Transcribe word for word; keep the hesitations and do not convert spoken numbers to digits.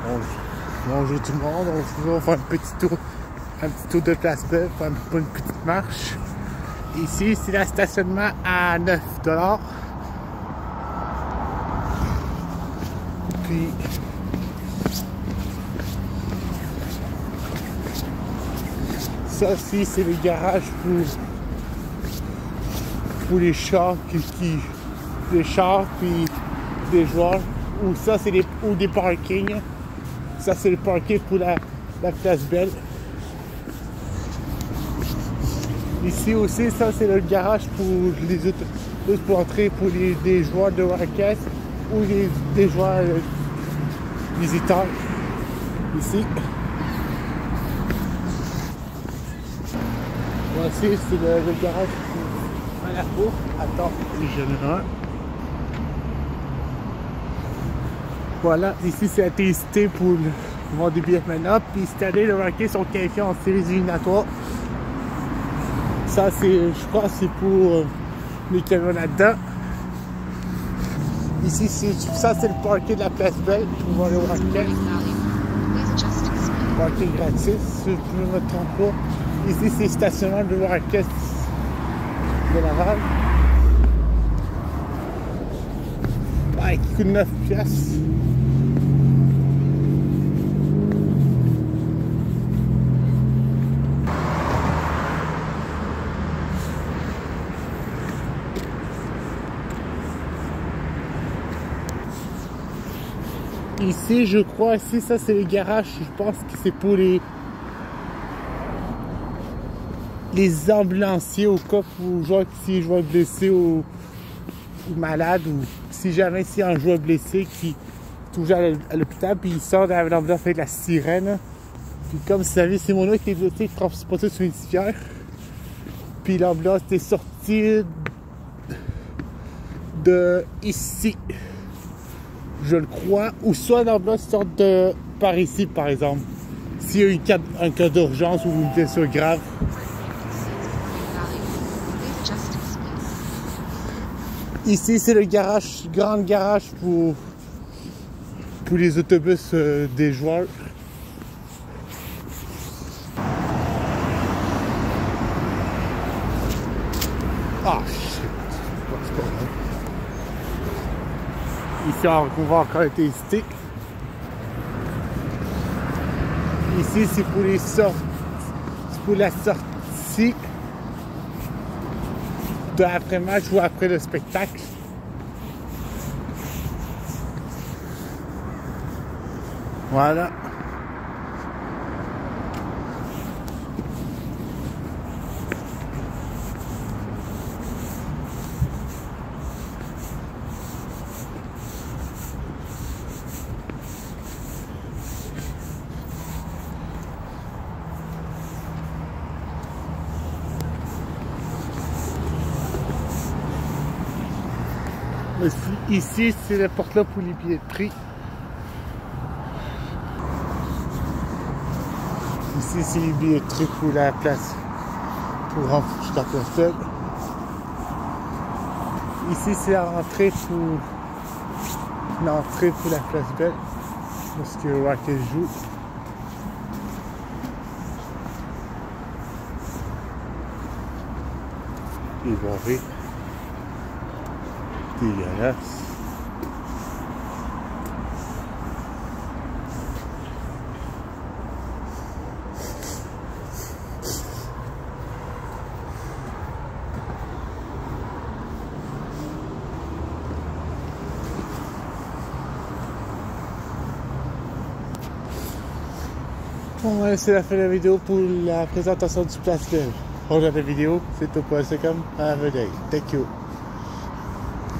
Bonjour tout le monde, on va faire un petit tour, un petit tour de Place Belle, faire une petite marche. Ici, c'est le stationnement à neuf dollars. Puis, ça aussi, c'est le garage pour, pour les chars, qui, qui, les chars puis des joueurs. Ou ça, c'est des, ou des parkings. Ça, c'est le parking pour la, la Place Belle. Ici aussi, ça, c'est le garage pour les autres, pour entrer pour les, des joueurs de Warcast ou les, des joueurs euh, visiteurs. Ici. Voici, c'est le, le garage pour à la cour. Attends, j'en ai un. Voilà, ici c'est la T C T pour vendre des billets maintenant. Puis cette année, le Rockets sont qualifiés en séries éliminatoires. Ça, c'est, je crois, c'est pour euh, les camions là-dedans. Ici, ça, c'est le parking de la Place Belle pour voir le Rockets. Parking gratis, si je ne me trompe pas. Ici, c'est le stationnement de Rockets de Laval. Ah, qui coûte neuf piastres. Ici, je crois, ici, ça c'est le garage, je pense que c'est pour les les ambulanciers au cas où genre si je vois blessé ou, ou malade, ou si jamais si un joueur blessé qui toujours à l'hôpital puis il sort de l'ambulance avec la sirène. Puis comme vous savez, c'est mon nom qui est blessé, transporté sur une civière. Puis l'ambulance est sortie de ici. Je le crois, ou soit l'ambulance sort de par ici, par exemple. S'il y a eu cas, un cas d'urgence ou une blessure grave. Ici, c'est le garage, grand garage pour, pour les autobus euh, des joueurs. Ah, shit, c'est pas, c'est pas vrai. Ici, on va encore être testé. Ici, c'est pour les sorties. C'est pour la sortie de après-match ou après le spectacle. Voilà. Ici, c'est la porte là pour les billetteries. Ici, c'est les billetteries pour la place, pour rentrer jusqu'à la Place Belle. Ici, c'est la rentrée pour l'entrée pour la Place Belle, parce que Rockets joue. Et barré. Dégueulasse. Bon, ouais, c'est la fin de la vidéo pour la présentation du Place Belle. Regarde la vidéo, c'est tout pour Instagram. Have a day. Thank you.